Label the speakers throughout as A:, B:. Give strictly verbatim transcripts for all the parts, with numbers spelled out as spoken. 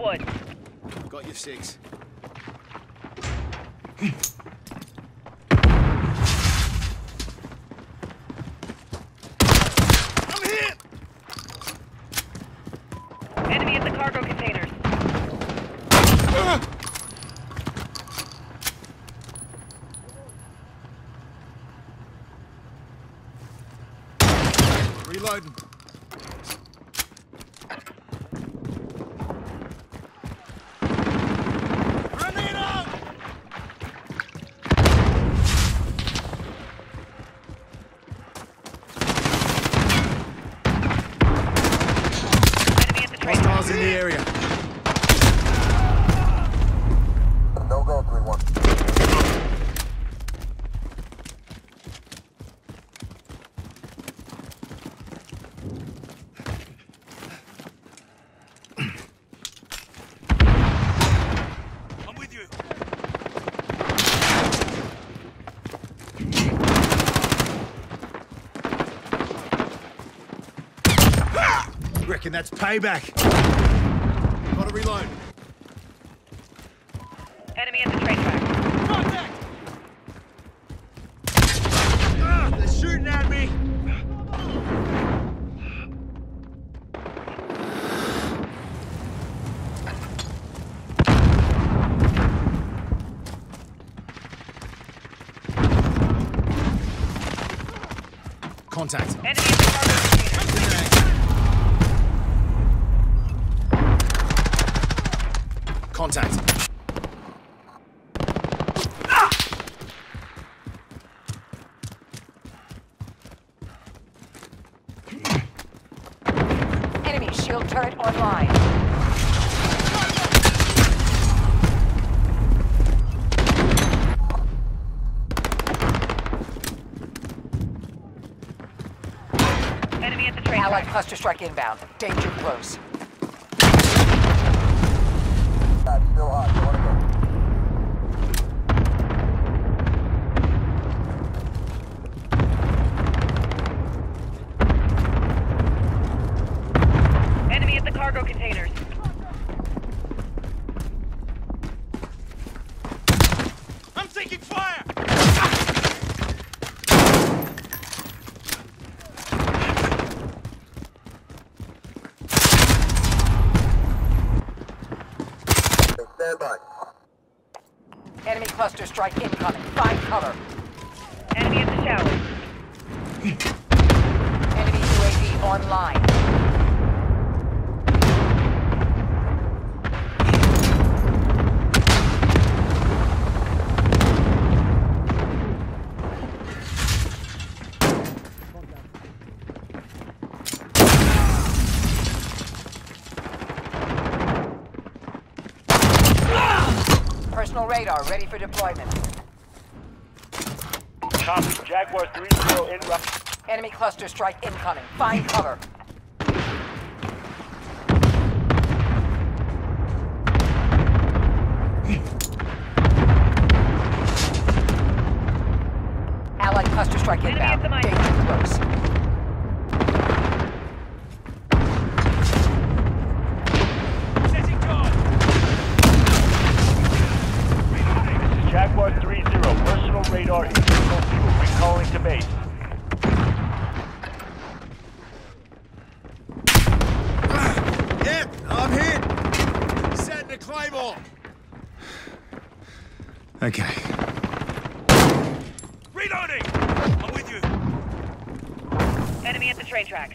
A: woods.
B: Got your six. I'm hit!
A: Enemy at the cargo containers.
B: Ah! Reloading. Hostiles in the area.
C: No go, three one.
B: I'm with you. Reckon that's payback. Gotta reload.
A: Enemy at the train track.
B: Contact! Ah, they're shooting at me. Contact.
A: Enemy at the cargo containers.
B: Contact.
D: Enemy shield turret online.
A: Enemy at the train
D: Allied
A: track.
D: cluster strike inbound. Danger close.
C: That's still hot. You wanna go?
A: Enemy at the cargo containers.
B: I'm taking fire!
C: Stand by.
D: Enemy cluster strike incoming. Find cover.
A: Enemy at the shower.
D: Enemy U A V online. Personal radar ready for deployment.
E: Copy. Jaguar three zero in route.
D: Enemy cluster strike incoming. Find cover. Allied cluster strike
A: Enemy at
D: inbound.
A: the mine.
D: Danger close.
B: Setting guard!
E: This is Jaguar three zero. Personal radar is single fuel. Recalling to base.
B: Yep, I'm hit. Setting a claymore. Okay. Reloading! I'm with you.
A: Enemy at the train tracks.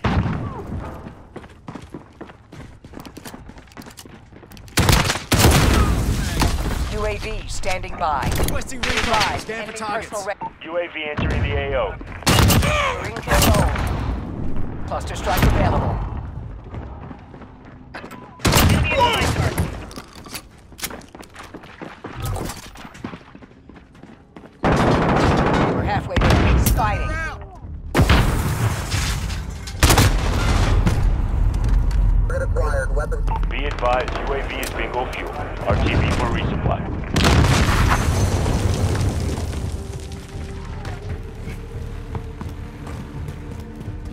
D: U A V standing by.
B: Requesting recon.
D: Five.
B: Scan for
D: Enemy
B: targets.
D: personal ra-
E: U A V entering the A O.
D: Ring control. Cluster strike available.
A: Enemy at the mine cart.
D: We're halfway to base fighting.
C: Red acquired. Weapons.
E: Be advised, U A V is bingo fuel. R T B for resupply.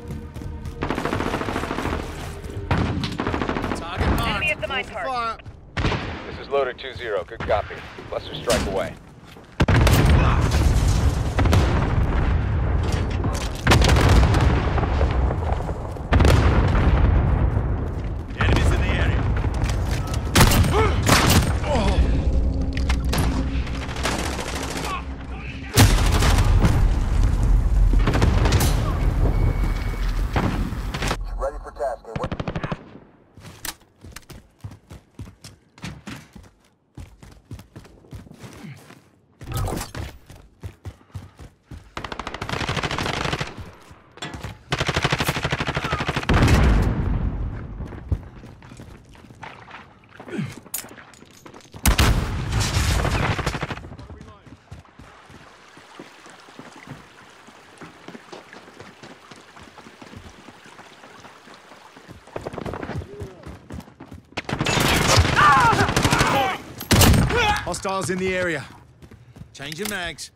B: Target marked.
A: Enemy at the mine
B: Call for
A: cart.
B: fire.
F: is loader two zero. Good copy. Cluster strike away.
B: Enemies in the area.
C: Ready for tasking. What?
B: Hostiles in the area. Changing mags.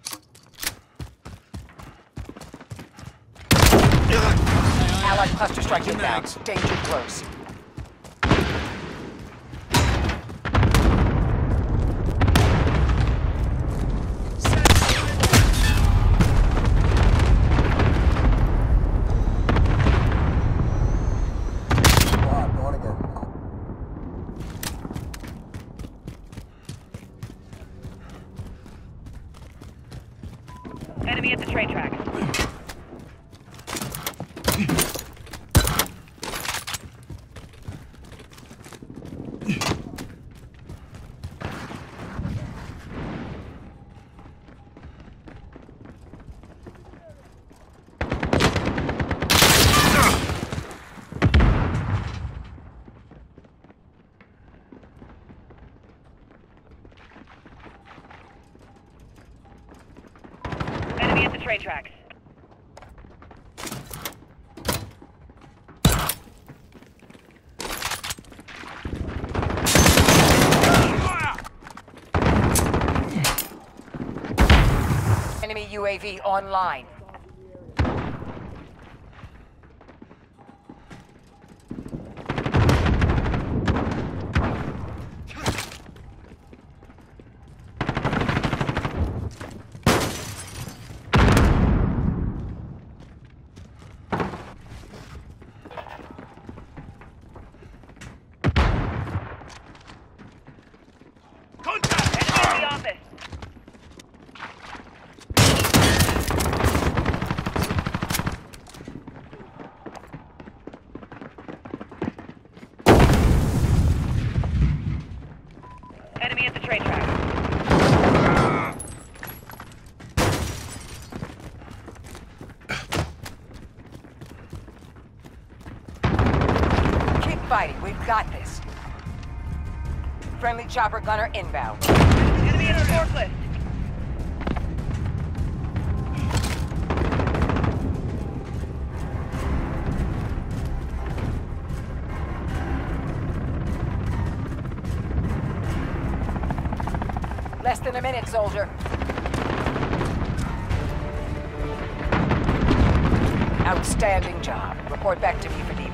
D: Allied cluster strike
B: Changing
D: inbound.
B: mags.
D: Danger close.
C: Ah, going again.
A: Enemy at the train tracks. Enemy at the train tracks.
D: Enemy U A V online.
B: Contact!
A: Enemy in the office. Enemy at the train tracks.
D: Keep fighting. We've got this. Friendly chopper gunner inbound.
A: Enemy at the forklift.
D: Less than a minute, soldier. Outstanding job. Report back to me for debrief.